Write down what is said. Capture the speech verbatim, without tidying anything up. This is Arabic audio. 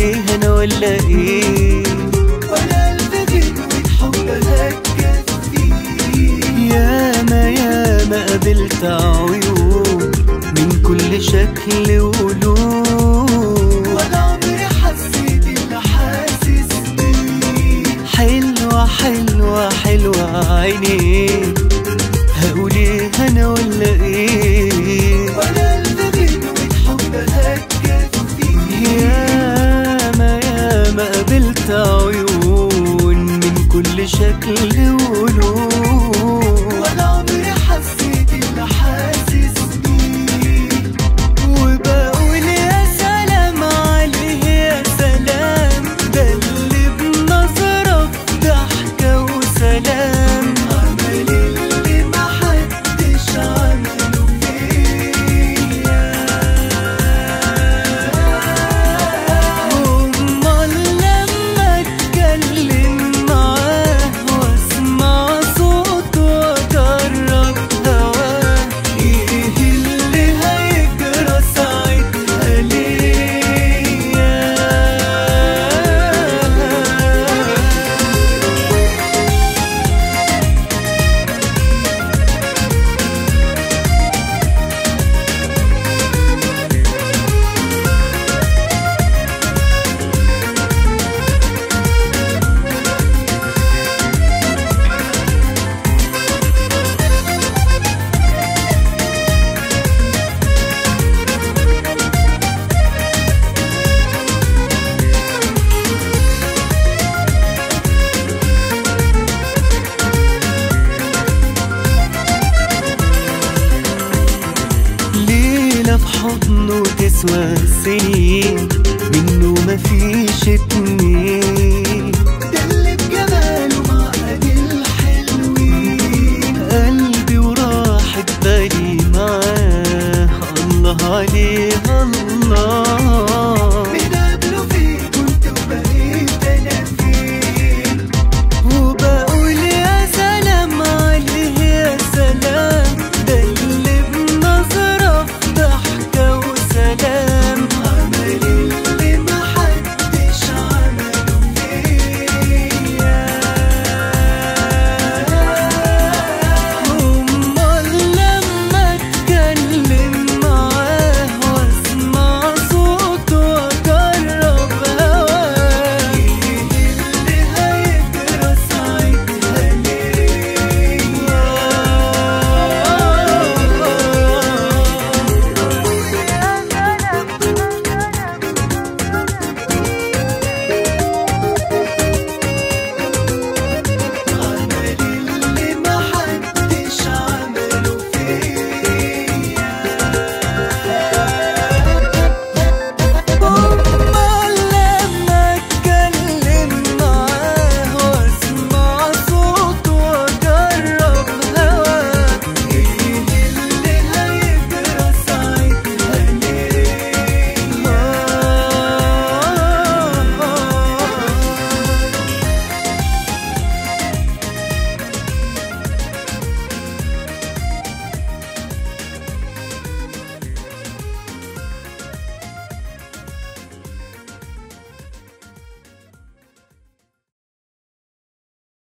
ايه انا ولا ايه؟ ولا ألف غنوة حب هتكفيه. ياما ياما قابلت عيون من كل شكل ولون، ولا عمري حسيت اللي حاسس بيه. حلوة حلوة حلوة عينيك، هقول ايه انا ولا ايه؟ ولا ألف غنوة حب هتكفيه. ياما ياما قابلت عيون من كل شكل ولون، ولا عمري حسيت اللي حاسس بيه. وبقول يا سلام عليه يا سلام، ده اللي بنظرة ضحكة وسلام، عمل اللي محدش عمله فيا. أمال لما اتكلم معاه واسمع صوته واجرب هواه، ايه اللي هيجرى ساعتها ليا؟ ليلة في حضنه تسوى السنين، منه مفيش اتنين.